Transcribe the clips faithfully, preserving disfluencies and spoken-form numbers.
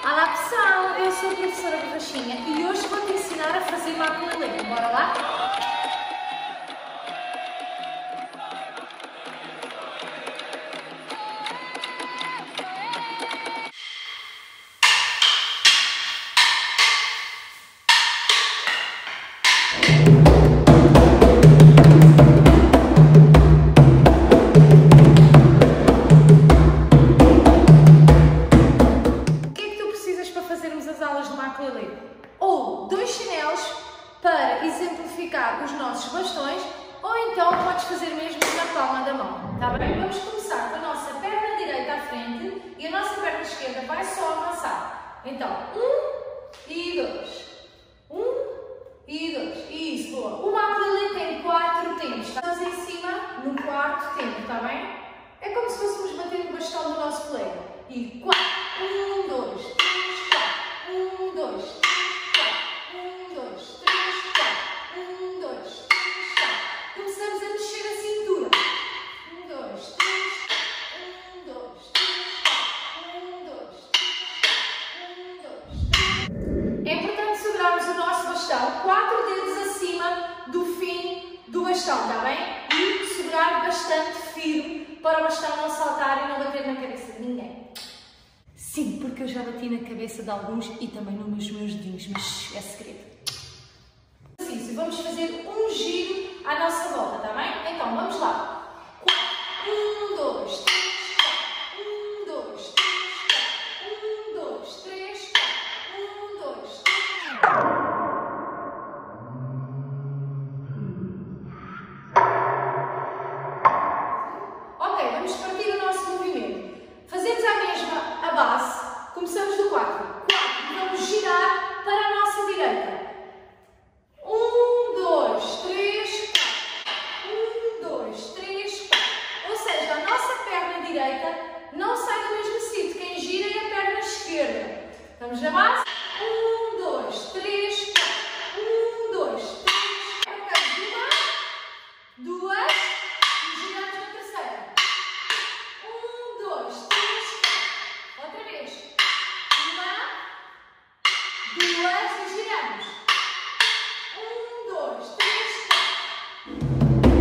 Olá pessoal, eu sou a professora Borrachinha e hoje vou-te ensinar a fazer uma ukulele. Bora lá? Ou dois chinelos para exemplificar os nossos bastões, ou então podes fazer mesmo na palma da mão, está bem? Vamos começar com a nossa perna direita à frente e a nossa perna esquerda vai só avançar. Então, um e dois, um e dois, isso, boa. Uma ukulele tem quatro tempos, estamos em cima no quarto tempo, está bem? É como se fôssemos bater no bastão do nosso colega. E quatro, um, dois, três, quatro, um, dois, três. Um, dois, três, quatro. Um, dois, três, quatro. Começamos a mexer a cintura. Um, dois, três, quatro. Um, dois, três, quatro. Um, dois, três, quatro. Um, dois, três. É importante segurarmos o nosso bastão quatro dedos acima do fim do bastão, está bem? E segurar bastante firme para o bastão não saltar e não bater na cabeça de ninguém. Sim, porque eu já bati na cabeça de alguns e também nos meus dedinhos, mas é segredo. Assim, vamos fazer um giro à nossa volta, está bem? Então, vamos lá. quatro, um, dois, três, quatro. Um, dois, três, quatro. Um, dois, três, quatro. Um, dois, três, quatro. Ok, vamos partir o nosso movimento. Fazemos a mesma a base. Começamos do quatro. quatro. Vamos girar para a nossa direita. um, dois, três, quatro. um, dois, três, quatro. Ou seja, a nossa perna direita não sai do mesmo sítio. Quem gira é a perna esquerda. Vamos na base. um, dois, três, quatro. um, dois, três, quatro. Uma, duas e giramos na terceira. um, dois, três, quatro. Outra vez. Uma, duas e giramos. Um, dois, três, quatro.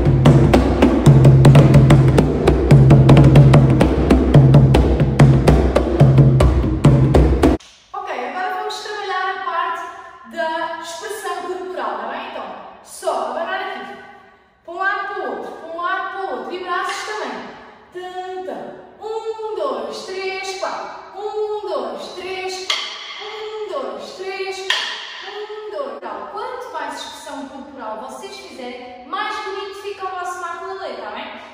Ok, agora vamos trabalhar a parte da expressão corporal, está bem? Então, só abanar aqui. Para um lado para o outro, para um lado para o outro. E braços também. Tanta. Um, dois, três, quatro. Um, dois, três, quatro. Um, dois, três, quatro. Um, dois. Quanto mais expressão corporal vocês fizerem, mais bonito fica o vosso ukulele, está bem?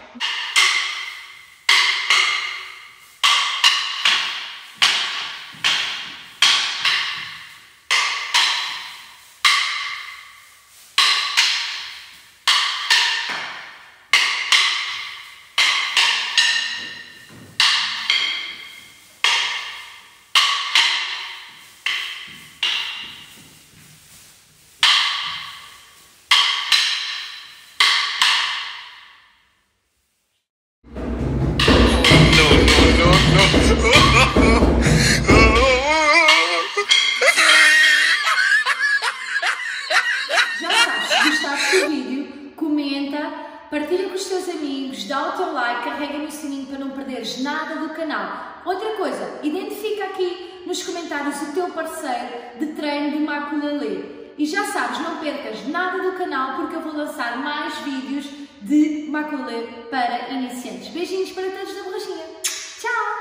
Partilha com os teus amigos, dá o teu like, carrega no sininho para não perderes nada do canal. Outra coisa, identifica aqui nos comentários o teu parceiro de treino de ukulele. E já sabes, não percas nada do canal porque eu vou lançar mais vídeos de ukulele para iniciantes. Beijinhos para todos da Borrachinha. Tchau!